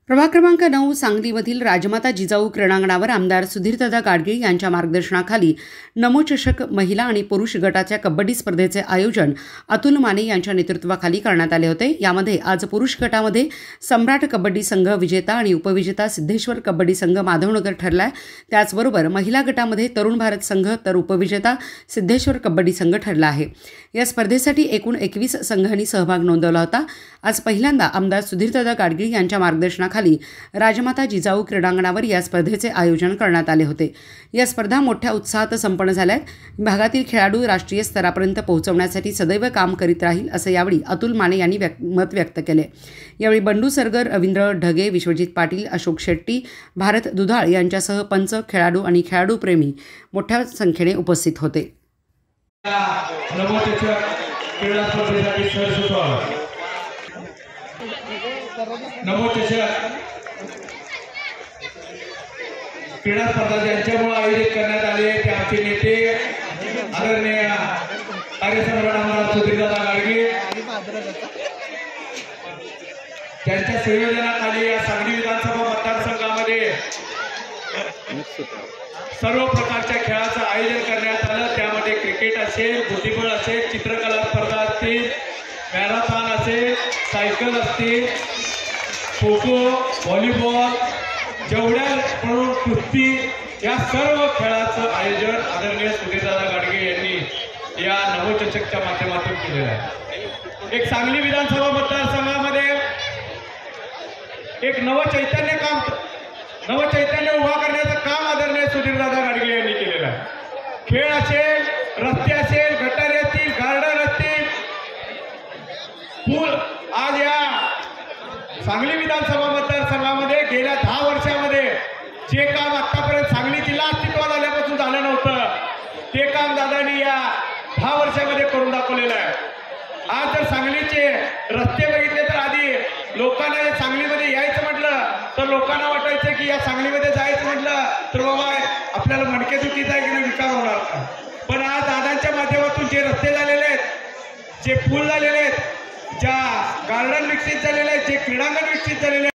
प्रभाग क्रमांक 9 सांगलीमधील राजमाता जिजाऊ क्रीडांगणावर आमदार सुधीरदादा गाडगीळ यांच्या मार्गदर्शनाखाली नमो चषक महिला आणि पुरुष गटाच्या कबड्डी स्पर्धेचे आयोजन अतुल माने यांच्या नेतृत्वाखाली करण्यात आले होते। यामध्ये आज पुरुष गटामध्ये सम्राट कबड्डी संघ विजेता आणि उपविजेता सिद्धेश्वर कबड्डी संघ माधवनगर ठरलाय। त्याचबरोबर महिला गटामध्ये तरुण भारत संघ तर उपविजेता सिद्धेश्वर कबड्डी संघ ठरला आहे। या स्पर्धेसाठी एकूण 21 संघांनी सहभाग नोंदवला होता। आज पहिल्यांदा आमदार सुधीरदादा गाडगीळ यांच्या मार्गदर्शनाखाली राजमाता जिजाऊ क्रीडांगणावर या स्पर्धेचे आयोजन करण्यात आले होते। या स्पर्धा मोठ्या उत्साहात संपन्न झाल्यात। भागातील खेळाडू राष्ट्रीय स्तरापर्यंत पोहोचवण्यासाठी सदैव काम करीत राहील असं यावेळी अतुल माने यांनी मत व्यक्त केले। यावेळी बंडू सरगर, रवींद्र ढगे, विश्वजित पाटील, अशोक शेट्टी, भारत दुधाळ यांच्यासह पंच, खेळाडू आणि खेळाडू प्रेमी मोठ्या संख्येने उपस्थित होते। नमो चषक क्रीडा स्पर्धा ज्यांच्यामुळे आयोजित करण्यात आले ते आमचे नेते आदरणीय कार्यसम्राट आमदार सुधीरदादा गाडगीळ त्यांच्या संयोजनाखाली या सांगली विधानसभा मतदारसंघामध्ये सर्व प्रकारच्या खेळाचं आयोजन करण्यात आलं। त्यामध्ये क्रिकेट असेल, बुद्धिबळ असेल, चित्रकला स्पर्धा असतील, मॅरेथॉन असेल, सायकल असतील, खो खो, व्हॉलीबॉल, जेवढ्या म्हणून कुस्ती, या सर्व खेळाचं आयोजन आदरणीय सुधीरदादा गाडगीळ यांनी या नवचषकच्या माध्यमातून केलेलं आहे। एक सांगली विधानसभा मतदारसंघामध्ये एक नवचैतन्य उभा करण्याचं काम आदरणीय सुधीरदादा गाडगीळ यांनी केलेलं आहे। खेळ असेल, रस्ते असेल, गटारे असतील, गार्डन असतील, पूल, आज या सांगली विधानसभा मतदारसंघामध्ये गेल्या 10 वर्षामध्ये जे काम आतापर्यंत सांगली जिल्हा अस्तित्वात आल्यापासून झालं नव्हतं ते काम दादांनी या 10 वर्षामध्ये करून दाखवलेलं आहे। आज जर सांगलीचे रस्ते बघितले तर आधी लोकांना सांगलीमध्ये यायचं म्हटलं तर लोकांना वाटायचं की या सांगलीमध्ये जायचं म्हटलं तर बाबा आपल्याला मणकेदुखीचा आहे की विकार होणार का। पण आज दादांच्या माध्यमातून जे रस्ते झालेले आहेत, जे पूल झालेले आहेत, ज्या गार्डन विकसित झालेले आहेत, जे क्रीडांगण विकसित झालेले